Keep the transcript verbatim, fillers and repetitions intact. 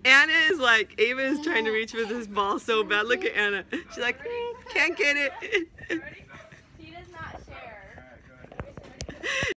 Anna is like, Ava is trying to reach for this ball so bad. Look at Anna. She's like, can't get it. She does not share.